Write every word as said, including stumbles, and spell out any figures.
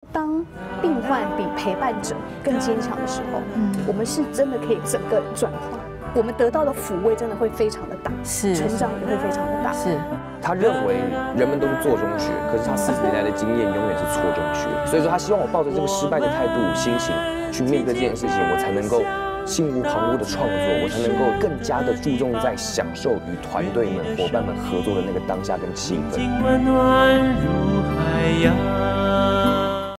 当病患比陪伴者更坚强的时候，嗯，我们是真的可以整个转化，我们得到的抚慰真的会非常的大， 是成长也会非常的大。 是， 他认为人们都是做中学，可是他四十年来的经验永远是错中学，所以说他希望我抱着这个失败的态度、心情去面对这件事情，我才能够心无旁骛的创作，我才能够更加的注重在享受与团队们、伙伴们合作的那个当下跟气氛。